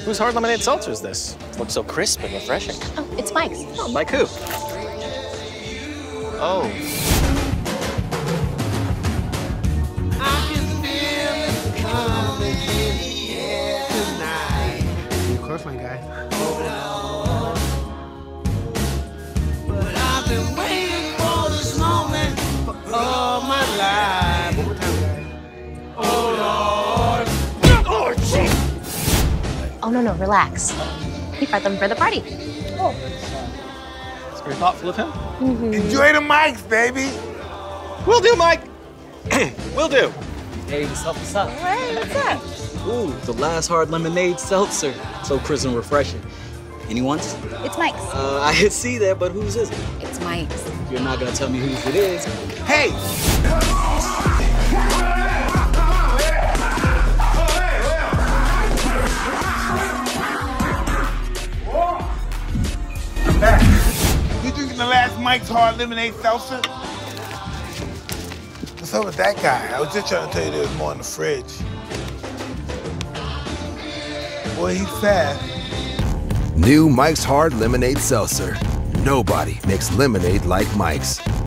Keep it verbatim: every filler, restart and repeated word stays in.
Whose hard lemonade seltzer is this? Looks so crisp and refreshing. Oh, it's Mike's. Oh, Mike who? Oh. I can feel it coming in the air tonight. Of course, my guy. But I've been waiting for this moment for all my life. One more time, guy. Oh, Lord. Oh, shit! Oh, no, no, relax. He brought them for the party. Oh. It's very thoughtful of him. Mm-hmm. Enjoy the mics, baby. Will do, Mike. Will do. Hey, just help us out. Hey, what's up? Ooh, the last hard lemonade seltzer. So crisp and refreshing. Anyone's? It's Mike's. Uh, I could see that, but whose is it? It's Mike's. You're not gonna tell me whose it is. Hey. You drinking the last Mike's Hard Lemonade Seltzer? What's up with that guy? I was just trying to tell you there was more in the fridge. Boy, he's fast. New Mike's Hard Lemonade Seltzer. Nobody makes lemonade like Mike's.